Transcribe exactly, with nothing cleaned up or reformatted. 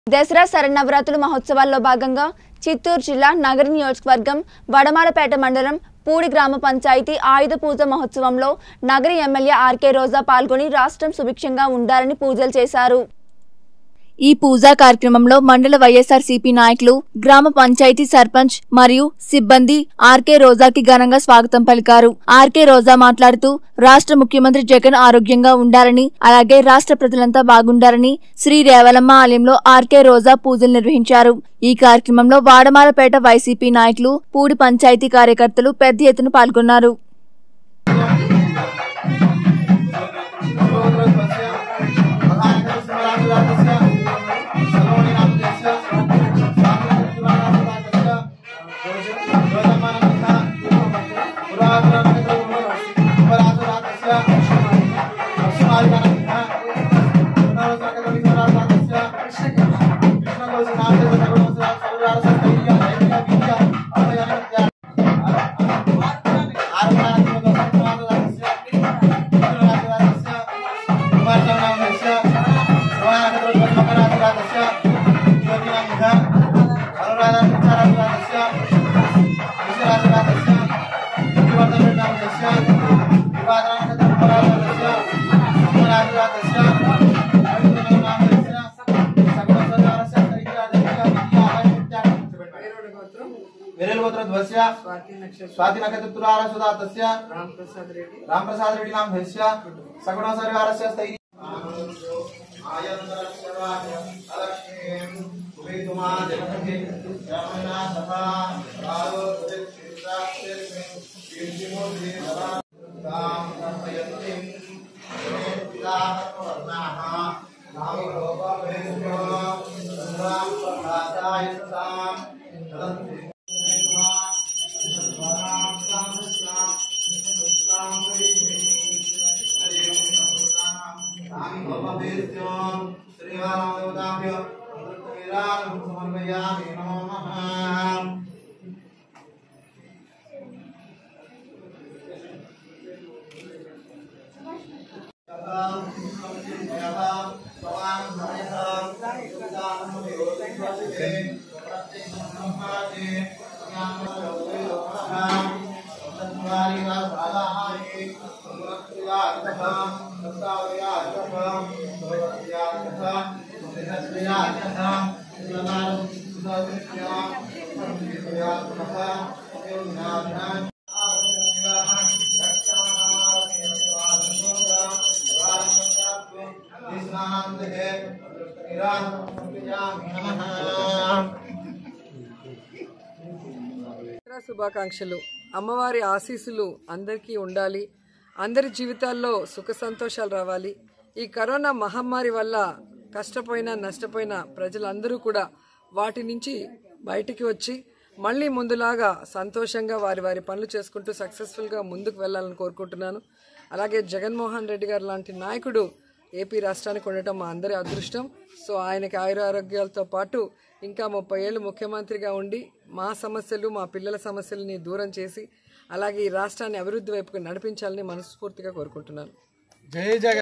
దసరా శరన్నవరాత్రుల మహోత్సవాల్లో భాగంగా చిత్తూరు జిల్లా నగర నియోజకవర్గం వడమాలపేట మండలం పూడి గ్రామ పంచాయతీ ఆయుధ పూజ మహోత్సవంలో నగర ఎమ్మెల్యే ఆర్కే రోజా పాల్గొని రాష్ట్రం సుభిక్షంగా ఉండాలని పూజలు చేశారు। ఈ పూజా కార్యక్రమంలో మండల వైఎస్ఆర్సీపీ నాయకులు గ్రామ పంచాయతీ సర్పంచ్ మరియు సిబ్బంది ఆర్కే రోజాకి ఘనంగా స్వాగతం పలికారు। ఆర్కే రోజా మాట్లాడుతూ రాష్ట్ర ముఖ్యమంత్రి జగన్ ఆరోగ్యంగా ఉండాలని అలాగే రాష్ట్ర ప్రజలంతా బాగుండాలని శ్రీ రేవలమ్మ ఆలయంలో ఆర్కే రోజా పూజలు నిర్వహించారు। ఈ కార్యక్రమంలో వాడమాలపేట వైసీపీ నాయకులు పూడి పంచాయతీ కార్యకర్తలు పెద్ద ఎత్తున పాల్గొన్నారు। स्वाति नक्षत्र तुलारा सुधा तस्य रामप्रसाद रेड्डी रामप्रसाद रेड्डी नाम भस्य सगुण परिवारस्य स्थैर्य आयंतर सेवाय अलक्ष्मीं उपेतुमा जगते रामना सभा आलो क्षेत्राक्षे कीर्तिमूर्ति सभा ताम तपयन्ति पितावर्णाः नाम लोकमेश्वर राम प्रसादाय ताम శుభాకాంక్షలు। అమ్మవారి ఆశీస్సులు అందరికీ ఉండాలి, అందరి జీవితాల్లో సుఖ సంతోషాలు రావాలి। ఈ కరోనా మహమ్మారి వల్ల కష్టపోయిన నష్టపోయిన ప్రజలందరూ కూడా వాటి నుంచి బయటికి వచ్చి మళ్ళీ ముందులాగా సంతోషంగా వారి వారి పనులు చేసుకుంటూ సక్సెస్ఫుల్గా ముందుకు వెళ్ళాలని కోరుకుంటున్నాను। అలాగే జగన్మోహన్ రెడ్డి గారు లాంటి నాయకుడు ఏపీ రాష్ట్రానికి ఉండటం మా అందరి అదృష్టం। సో ఆయనకి ఆయురారోగ్యాలతో పాటు ఇంకా ముప్పై ఏళ్ళు ముఖ్యమంత్రిగా ఉండి మా సమస్యలు మా పిల్లల సమస్యలని దూరం చేసి అలాగే ఈ రాష్ట్రాన్ని అభివృద్ధి వైపుకు నడిపించాలని మనస్ఫూర్తిగా కోరుకుంటున్నాను। జై జగన్।